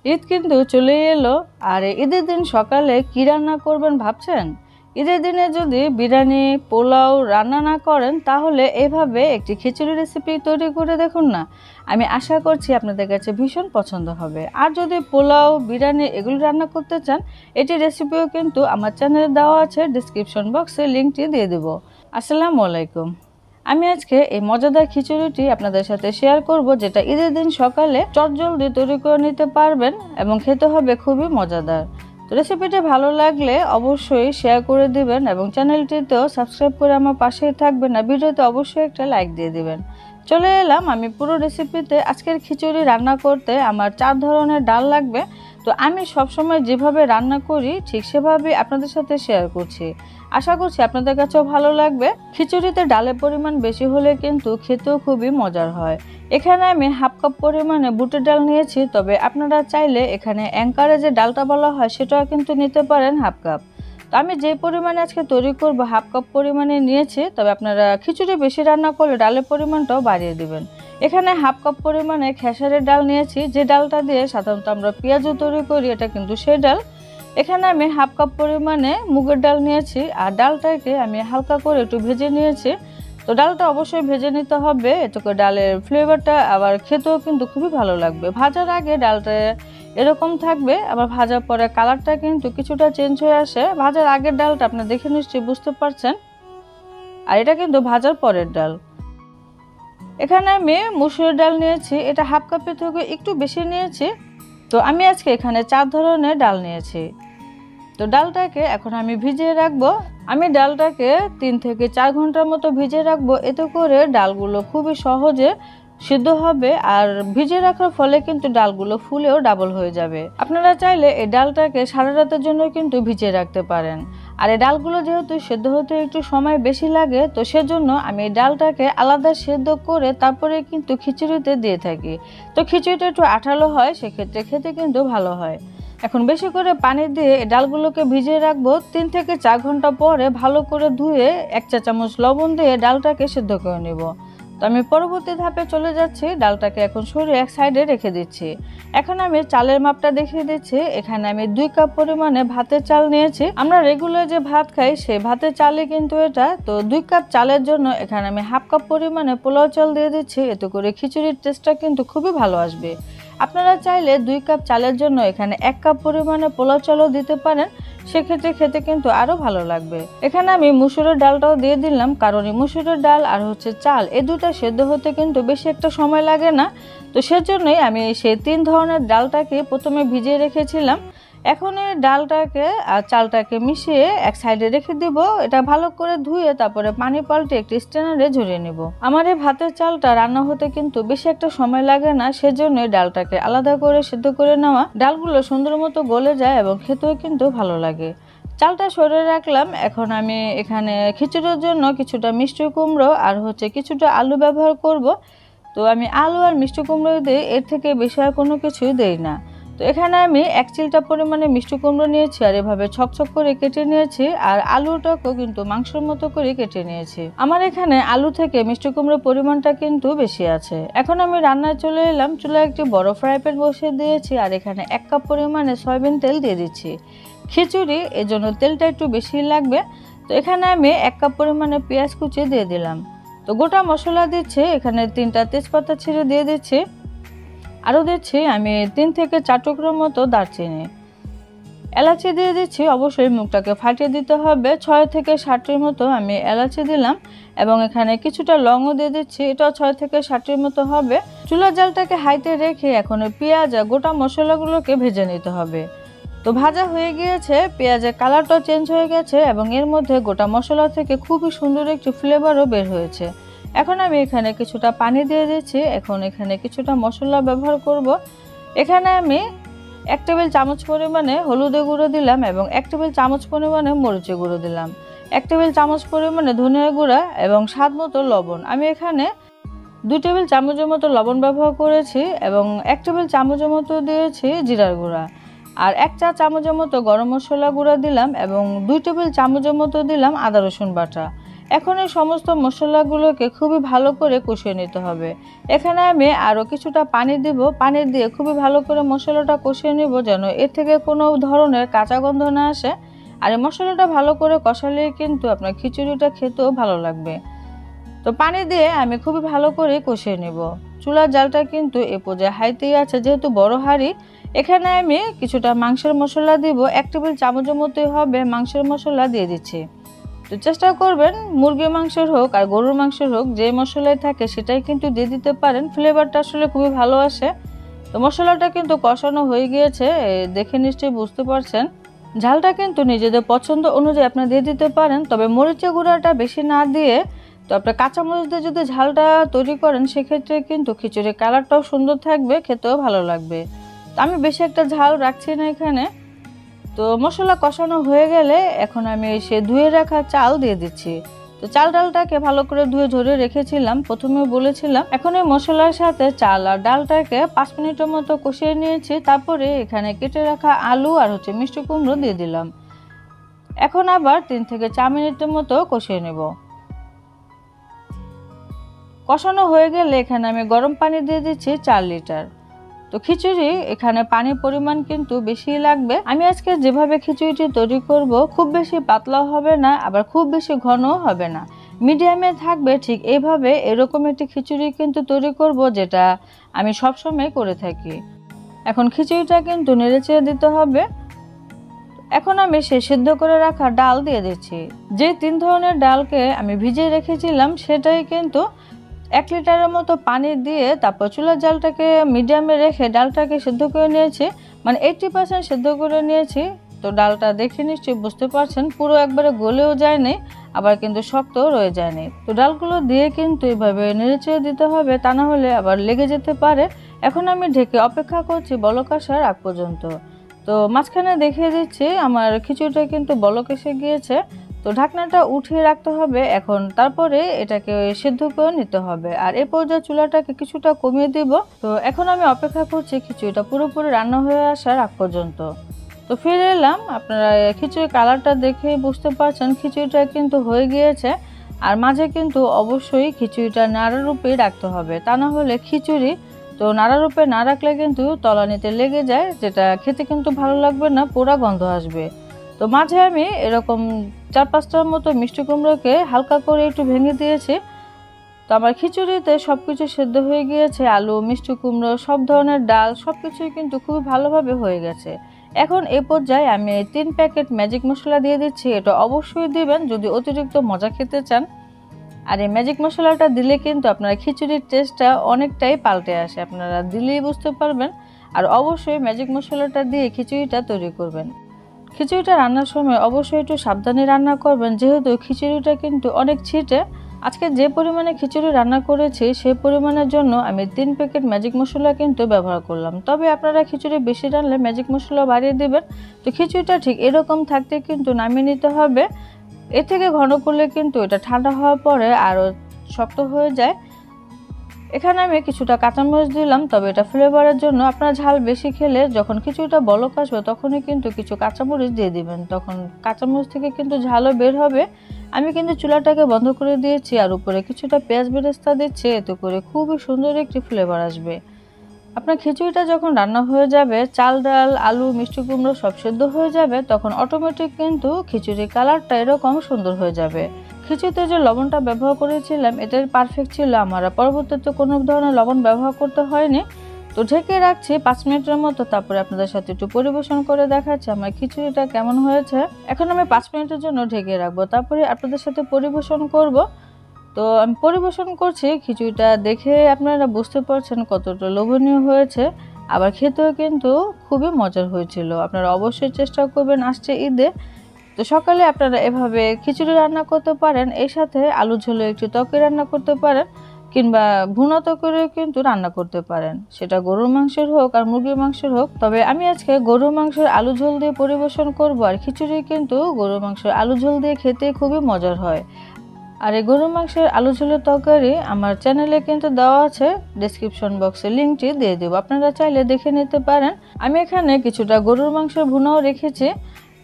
ঈদ কিন্তু চলেই এলো, আর ঈদের দিন সকালে কি রান্না করবেন ভাবছেন? ঈদের দিনে যদি বিরিয়ানি পোলাও রান্না না করেন তাহলে এভাবে একটি খিচুড়ি রেসিপি তৈরি করে দেখুন না। আমি আশা করছি আপনাদের কাছে ভীষণ পছন্দ হবে। আর যদি পোলাও বিরিয়ানি এগুলো রান্না করতে চান, এটি রেসিপিও কিন্তু আমার চ্যানেলে দেওয়া আছে, ডিসক্রিপশন বক্সে লিঙ্কটি দিয়ে দেব। আসসালামু আলাইকুম। আমি আজকে এই মজাদার খিচুড়িটি আপনাদের সাথে শেয়ার করব, যেটা ঈদের দিন সকালে চটজলদি তৈরি করে নিতে পারবেন এবং খেতে হবে খুবই মজাদার। তো রেসিপিটি ভালো লাগলে অবশ্যই শেয়ার করে দিবেন এবং চ্যানেলটিতেও সাবস্ক্রাইব করে আমার পাশেই থাকবেন, আর ভিডিওতে অবশ্যই একটা লাইক দিয়ে দিবেন। চলে এলাম আমি পুরো রেসিপিতে। আজকের খিচুড়ি রান্না করতে আমার 4 ধরনের ডাল লাগবে। তো আমি সবসময় যেভাবে রান্না করি ঠিক সেভাবেই আপনাদের সাথে শেয়ার করছি। আশা করছি আপনাদের কাছেও ভালো লাগবে। খিচুড়িতে ডালের পরিমাণ বেশি হলে কিন্তু খেতেও খুবই মজার হয়। এখানে আমি হাফ কাপ পরিমাণে বুটের ডাল নিয়েছি, তবে আপনারা চাইলে এখানে অ্যাঙ্কারে যে ডালটা বলা হয় সেটাও কিন্তু নিতে পারেন হাফ কাপ। তো আমি যে পরিমাণে আজকে তৈরি করব হাফ কাপ পরিমাণে নিয়েছি, তবে আপনারা খিচুড়ি বেশি রান্না করলে ডালের পরিমাণটাও বাড়িয়ে দিবেন। এখানে হাফ কাপ পরিমাণে খেসারের ডাল নিয়েছি, যে ডালটা দিয়ে সাধারণত আমরা পেঁয়াজও তৈরি করি, এটা কিন্তু সেই ডাল। এখানে আমি হাফ কাপ পরিমাণে মুগের ডাল নিয়েছি, আর ডালটাকে আমি হালকা করে একটু ভেজে নিয়েছি। তো ডালটা অবশ্যই ভেজে নিতে হবে, এতে করে ডালের ফ্লেভারটা আবার খেতেও কিন্তু খুবই ভালো লাগবে। ভাজার আগে ডালটা এরকম থাকবে, আবার ভাজার পরে কালারটা কিন্তু কিছুটা চেঞ্জ হয়ে আসে। ভাজার আগের ডালটা আপনারা দেখে নিশ্চয়ই বুঝতে পারছেন, আর এটা কিন্তু ভাজার পরের ডাল। এখানে আমি মুসুরের ডাল নিয়েছি, এটা হাফ কাপের থেকে একটু বেশি নিয়েছি। তো আমি আজকে এখানে 4 ধরনের ডাল নিয়েছি। তো ডালটাকে এখন আমি ভিজিয়ে রাখবো। আমি ডালটাকে 3 থেকে 4 ঘন্টার মতো ভিজিয়ে রাখবো, এতে করে ডালগুলো খুবই সহজে সিদ্ধ হবে, আর ভিজিয়ে রাখার ফলে কিন্তু ডালগুলো ফুলেও ডাবল হয়ে যাবে। আপনারা চাইলে এই ডালটাকে সারা রাতের জন্য কিন্তু ভিজিয়ে রাখতে পারেন। আর এই ডালগুলো যেহেতু সেদ্ধ হতে একটু সময় বেশি লাগে, তো সেজন্য আমি এই ডালটাকে আলাদা সেদ্ধ করে তারপরে কিন্তু খিচুড়িতে দিয়ে থাকি। তো খিচুড়িটা একটু আঠালো হয়, সেক্ষেত্রে খেতে কিন্তু ভালো হয়। এখন বেশি করে পানি দিয়ে ডালগুলোকে ভিজিয়ে রাখবো। 3 থেকে 4 ঘন্টা পরে ভালো করে ধুয়ে 1 চা চামচ লবণ দিয়ে ডালটাকে সিদ্ধ করে নেব। তো আমি পরবর্তী ধাপে চলে যাচ্ছি। ডালটাকে এখন সরিয়ে এক সাইডে রেখে দিচ্ছি। এখন আমি চালের মাপটা দেখিয়ে দিচ্ছি। এখানে আমি 2 কাপ পরিমাণে ভাতের চাল নিয়েছি। আমরা রেগুলার যে ভাত খাই সেই ভাতের চালই কিন্তু এটা। তো 2 কাপ চালের জন্য এখানে আমি হাফ কাপ পরিমাণে পোলাও চাল দিয়ে দিচ্ছি, এতে করে খিচুড়ির টেস্টটা কিন্তু খুবই ভালো আসবে। আপনারা চাইলে 2 কাপ চালের জন্য এখানে 1 কাপ পরিমাণে পোলাও চালও দিতে পারেন, সেক্ষেত্রে খেতে কিন্তু আরও ভালো লাগবে। এখানে আমি মুসুরের ডালটাও দিয়ে দিলাম, কারণ এই মুসুরের ডাল আর চাল এই দুটো সেদ্ধ হতে কিন্তু বেশি একটা সময় লাগে না। তো সেজন্যই আমি সেই 3 ধরনের ডালটাকে প্রথমে ভিজিয়ে রেখেছিলাম। এখন এই ডালটাকে আর চালটাকে মিশিয়ে এক সাইডে রেখে দিব। এটা ভালো করে ধুয়ে তারপরে পানি পাল্টে একটি স্ট্রেনারে ঝরিয়ে নিব। আমার এই ভাতের চালটা রান্না হতে কিন্তু বেশি একটা সময় লাগে না, সেজন্য ডালটাকে আলাদা করে সিদ্ধ করে নেওয়া। ডালগুলো সুন্দর মতো গলে যায় এবং খেতেও কিন্তু ভালো লাগে। চালটা সরিয়ে রাখলাম। এখন আমি এখানে খিচুড়ির জন্য কিছুটা মিষ্টি কুমড়ো আর কিছুটা আলু ব্যবহার করব। তো আমি আলু আর মিষ্টি কুমড়ো দিই, এর থেকে বেশি আর কোনো কিছুই দেই না। তো এখানে আমি 1 চিলটা পরিমাণে মিষ্টি কুমড়ো নিয়েছি, আর এভাবে ছকছক করে কেটে নিয়েছি, আর আলুটাকেও কিন্তু মাংসের মতো করে কেটে নিয়েছি। আমার এখানে আলু থেকে মিষ্টি কুমড়োর পরিমাণটা কিন্তু বেশি আছে। এখন আমি রান্নায় চলে এলাম। চুলায় একটি বড় ফ্রাই প্যান বসিয়ে দিয়েছি, আর এখানে 1 কাপ পরিমাণে সয়াবিন তেল দিয়ে দিচ্ছি। খিচুড়ি এজন্য তেলটা একটু বেশি লাগবে। তো এখানে আমি 1 কাপ পরিমাণে পেঁয়াজ কুচি দিয়ে দিলাম। তো গোটা মশলা দিচ্ছি, এখানে 3টা তেজপাতা ছিঁড়ে দিয়ে দিচ্ছি। আরও দিচ্ছি আমি 3 থেকে 4 টুকরোর মতো দারচিনি। এলাচি দিয়ে দিচ্ছি, অবশ্যই মুখটাকে ফাটিয়ে দিতে হবে। 6 থেকে 7টির মতো আমি এলাচি দিলাম, এবং এখানে কিছুটা লংও দিয়ে দিচ্ছি, এটাও 6 থেকে 7টির মতো হবে। চুলার জালটাকে হাইতে রেখে এখন পেঁয়াজ আর গোটা মশলাগুলোকে ভেজে নিতে হবে। তো ভাজা হয়ে গিয়েছে, পেঁয়াজের কালারটাও চেঞ্জ হয়ে গেছে, এবং এর মধ্যে গোটা মশলা থেকে খুবই সুন্দর একটি ফ্লেভারও বের হয়েছে। এখন আমি এখানে কিছুটা পানি দিয়ে দিচ্ছি। এখন এখানে কিছুটা মশলা ব্যবহার করব। এখানে আমি 1 টেবিল চামচ পরিমাণে হলুদের গুঁড়ো দিলাম, এবং 1 টেবিল চামচ পরিমাণে মরিচের গুঁড়ো দিলাম, 1 টেবিল চামচ পরিমাণে ধনিয়া গুঁড়া এবং স্বাদ মতো লবণ। আমি এখানে 2 টেবিল চামচের মতো লবণ ব্যবহার করেছি, এবং 1 টেবিল চামচের মতো দিয়েছি জিরার গুঁড়া, আর 1 চা চামচের মতো গরম মশলা গুঁড়া দিলাম, এবং 2 টেবিল চামচের মতো দিলাম আদা রসুন বাটা। এখন এই সমস্ত মশলাগুলোকে খুবই ভালো করে কষিয়ে নিতে হবে। এখানে আমি আরও কিছুটা পানি দিব, পানি দিয়ে খুবই ভালো করে মশলাটা কষিয়ে নিব যেন এর থেকে কোনো ধরনের কাঁচা গন্ধ না আসে। আর এই মশলাটা ভালো করে কষালে কিন্তু আপনার খিচুড়িটা খেতেও ভালো লাগবে। তো পানি দিয়ে আমি খুবই ভালো করে কষিয়ে নিব। চুলার জালটা কিন্তু এ পর্যায়ে হাইতেই আছে, যেহেতু বড় হাঁড়ি। এখানে আমি কিছুটা মাংসের মশলা দিব, 1 টেবিল চামচের মতোই হবে মাংসের মশলা দিয়ে দিচ্ছি। তো চেষ্টা করবেন মুরগির মাংসের হোক আর গরুর মাংসের হোক যে মশলাই থাকে সেটাই কিন্তু দিয়ে দিতে পারেন, ফ্লেভারটা আসলে খুবই ভালো আসে। তো মশলাটা কিন্তু কষানো হয়ে গিয়েছে, দেখে নিশ্চয়ই বুঝতে পারছেন। ঝালটা কিন্তু নিজেদের পছন্দ অনুযায়ী আপনারা দিয়ে দিতে পারেন, তবে মরিচের গুঁড়াটা বেশি না দিয়ে তো আপনার কাঁচামরিচ দিয়ে যদি ঝালটা তৈরি করেন সেক্ষেত্রে কিন্তু খিচুড়ির কালারটাও সুন্দর থাকবে, খেতেও ভালো লাগবে। তো আমি বেশি একটা ঝাল রাখছি না এখানে। তো মশলা কষানো হয়ে গেলে এখন আমি সে ধুয়ে রাখা চাল দিয়ে দিচ্ছি। তো চাল ডালটাকে ভালো করে ধুয়ে ঝরিয়ে রেখেছিলাম, প্রথমে বলেছিলাম। এখন এই মশলার সাথে চাল আর ডালটাকে 5 মিনিটের মতো কষিয়ে নিয়েছি। তারপরে এখানে কেটে রাখা আলু আর মিষ্টি কুমড়ো দিয়ে দিলাম। এখন আবার 3 থেকে 4 মিনিটের মতো কষিয়ে নেব। কষানো হয়ে গেলে এখানে আমি গরম পানি দিয়ে দিচ্ছি 4 লিটার। তো খিচুড়ি এখানে পানির পরিমাণ কিন্তু বেশি লাগবে। আমি আজকে যেভাবে খিচুড়িটি তৈরি করব খুব বেশি পাতলাও হবে না, আবার খুব বেশি ঘনও হবে না, মিডিয়ামে থাকবে। ঠিক এইভাবে এরকম একটি খিচুড়ি কিন্তু তৈরি করব, যেটা আমি সবসময় করে থাকি। এখন খিচুড়িটা কিন্তু নেড়েচেড়ে দিতে হবে। এখন আমি সে সিদ্ধ করে রাখা ডাল দিয়ে দিচ্ছি। যে 3 ধরনের ডালকে আমি ভিজিয়ে রেখেছিলাম সেটাই কিন্তু 1 লিটারের মতো পানি দিয়ে তারপর চুলার জালটাকে মিডিয়ামে রেখে ডালটাকে সিদ্ধ করে নিয়েছি, মানে 80% সিদ্ধ করে নিয়েছি। তো ডালটা দেখে নিশ্চয়ই বুঝতে পারছেন পুরো একবারে গলেও যায়নি, আবার কিন্তু শক্তও রয়ে যায়নি। তো ডালগুলো দিয়ে কিন্তু এভাবে নেড়েচেড়ে দিতে হবে, তা না হলে আবার লেগে যেতে পারে। এখন আমি ঢেকে অপেক্ষা করছি বলক আসার আগ পর্যন্ত। তো মাঝখানে দেখিয়ে দিচ্ছি আমার খিচুড়িটা কিন্তু বলক এসে গিয়েছে। তো ঢাকনাটা উঠিয়ে রাখতে হবে এখন, তারপরে এটাকে সিদ্ধ করে নিতে হবে। আর এই পর্যায়ে চুলাটাকে কিছুটা কমিয়ে দিব। তো এখন আমি অপেক্ষা করছি খিচুড়িটা পুরোপুরি রান্না হয়ে আসার আগ পর্যন্ত। তো ফিরে এলাম। আপনারা খিচুড়ির কালারটা দেখে বুঝতে পারছেন খিচুড়িটা কিন্তু হয়ে গিয়েছে। আর মাঝে কিন্তু অবশ্যই খিচুড়িটা নাড়া রূপেই রাখতে হবে, তা না হলে খিচুড়ি তো নাড়া রূপে না রাখলে কিন্তু তলানিতে লেগে যায়, যেটা খেতে কিন্তু ভালো লাগবে না, পোড়া গন্ধ আসবে। তো মাঝে আমি এরকম 4-5টার মতো মিষ্টি কুমড়োকে হালকা করে একটু ভেঙে দিয়েছি। তো আমার খিচুড়িতে সব কিছু সেদ্ধ হয়ে গিয়েছে, আলু, মিষ্টি কুমড়ো, সব ধরনের ডাল সব কিছুই কিন্তু খুবই ভালোভাবে হয়ে গেছে। এখন এই পর্যায়ে আমি 3 প্যাকেট ম্যাজিক মশলা দিয়ে দিচ্ছি। এটা অবশ্যই দিবেন যদি অতিরিক্ত মজা খেতে চান। আর এই ম্যাজিক মশলাটা দিলে কিন্তু আপনারা খিচুড়ির টেস্টটা অনেকটাই পাল্টে আসে, আপনারা দিলেই বুঝতে পারবেন। আর অবশ্যই ম্যাজিক মশলাটা দিয়ে খিচুড়িটা তৈরি করবেন। খিচুড়িটা রান্নার সময় অবশ্যই একটু সাবধানে রান্না করবেন, যেহেতু খিচুড়িটা কিন্তু অনেক ছিটে। আজকে যে পরিমাণে খিচুড়ি রান্না করেছি সেই পরিমাণের জন্য আমি 3 প্যাকেট ম্যাজিক মশলা কিন্তু ব্যবহার করলাম। তবে আপনারা খিচুড়ি বেশি রান্নলে ম্যাজিক মশলা বাড়িয়ে দেবেন। তো খিচুড়িটা ঠিক এরকম থাকতে কিন্তু নামিয়ে নিতে হবে। এর থেকে ঘন করলে কিন্তু এটা ঠান্ডা হওয়ার পরে আরও শক্ত হয়ে যায়। এখানে আমি কিছুটা কাঁচামরিচ দিলাম, তবে এটা ফ্লেভারের জন্য। আপনারা ঝাল বেশি খেলে যখন কিছুটা বলক আসবে তখনই কিন্তু কিছু কাঁচামরিচ দিয়ে দিবেন, তখন কাঁচামরিচ থেকে কিন্তু ঝালও বের হবে। আমি কিন্তু চুলাটাকে বন্ধ করে দিয়েছি আর উপরে কিছুটা পেঁয়াজ বেরেস্তা দিচ্ছি, এতে করে খুবই সুন্দর একটি ফ্লেভার আসবে। আপনার খিচুড়িটা যখন রান্না হয়ে যাবে, চাল ডাল আলু মিষ্টি কুমড়ো সব সেদ্ধ হয়ে যাবে, তখন অটোমেটিক কিন্তু খিচুড়ির কালারটা এরকম সুন্দর হয়ে যাবে। খিচুড়িতে যে লবণটা ব্যবহার করেছিলাম এটাই পারফেক্ট ছিল আমার, পরবর্তীতে কোনো ধরনের লবণ ব্যবহার করতে হয়নি। তো ঢেকে রাখছি 5 মিনিটের মতো, তারপরে আপনাদের সাথে একটু পরিবেশন করে দেখাচ্ছি আমার খিচুড়িটা কেমন হয়েছে। এখন আমি 5 মিনিটের জন্য ঢেকে রাখবো, তারপরে আপনাদের সাথে পরিবেশন করব। তো আমি পরিবেশন করছি, খিচুড়িটা দেখে আপনারা বুঝতে পারছেন কতটা লোভনীয় হয়েছে, আবার খেতেও কিন্তু খুবই মজার হয়েছিল। আপনারা অবশ্যই চেষ্টা করবেন আসছে ঈদে। তো সকালে আপনারা এভাবে খিচুড়ি রান্না করতে পারেন, এর সাথে আলু ঝোলে একটু তরকারি রান্না করতে পারেন, কিংবা ভুনা তরকারিও কিন্তু রান্না করতে পারেন, সেটা গরুর মাংসের হোক আর মুরগির মাংসের হোক। তবে আমি আজকে গরুর মাংসের আলু ঝোল দিয়ে পরিবেশন করব। আর খিচুড়ি কিন্তু গরুর মাংসের আলু ঝোল দিয়ে খেতে খুবই মজার হয়। আর এই গরুর মাংসের আলু ঝোলের তরকারি আমার চ্যানেলে কিন্তু দেওয়া আছে, ডেসক্রিপশন বক্সে লিঙ্কটি দিয়ে দেবো, আপনারা চাইলে দেখে নিতে পারেন। আমি এখানে কিছুটা গরুর মাংসের ভুনাও রেখেছি।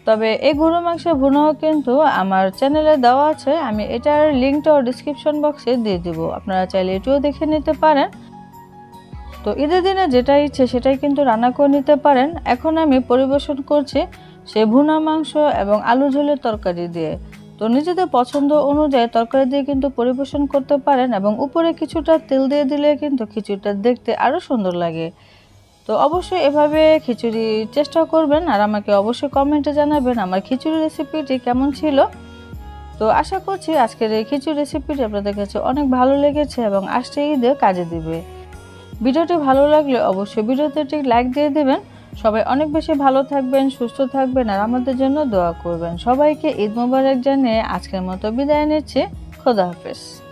তবে এই গরু মাংস ভুনাও কিন্তু আমার চ্যানেলে দেওয়া আছে, আমি এটার লিঙ্কটাও ডিসক্রিপশন বক্সে দিয়ে দেব, আপনারা চাইলে এটিও দেখে নিতে পারেন। তো ঈদের দিনে যেটা ইচ্ছে সেটাই কিন্তু রান্না করে নিতে পারেন। এখন আমি পরিবেশন করছি সে ভুনা মাংস এবং আলু ঝোলের তরকারি দিয়ে। তো নিজেদের পছন্দ অনুযায়ী তরকারি দিয়ে কিন্তু পরিবেশন করতে পারেন এবং উপরে কিছুটা তেল দিয়ে দিলে কিন্তু খিচুড়িটা দেখতে আরও সুন্দর লাগে। তো অবশ্যই এভাবে খিচুড়ি চেষ্টা করবেন আর আমাকে অবশ্যই কমেন্টে জানাবেন আমার খিচুড়ি রেসিপিটি কেমন ছিল। তো আশা করছি আজকের এই খিচুড়ি রেসিপিটি আপনাদের কাছে অনেক ভালো লেগেছে এবং আসছে ঈদে কাজে দিবে। ভিডিওটি ভালো লাগলে অবশ্যই ভিডিওতে একটি লাইক দিয়ে দেবেন। সবাই অনেক বেশি ভালো থাকবেন, সুস্থ থাকবেন আর আমাদের জন্য দোয়া করবেন। সবাইকে ঈদ মোবারক জানিয়ে আজকের মতো বিদায় নিচ্ছি। খোদা হাফেজ।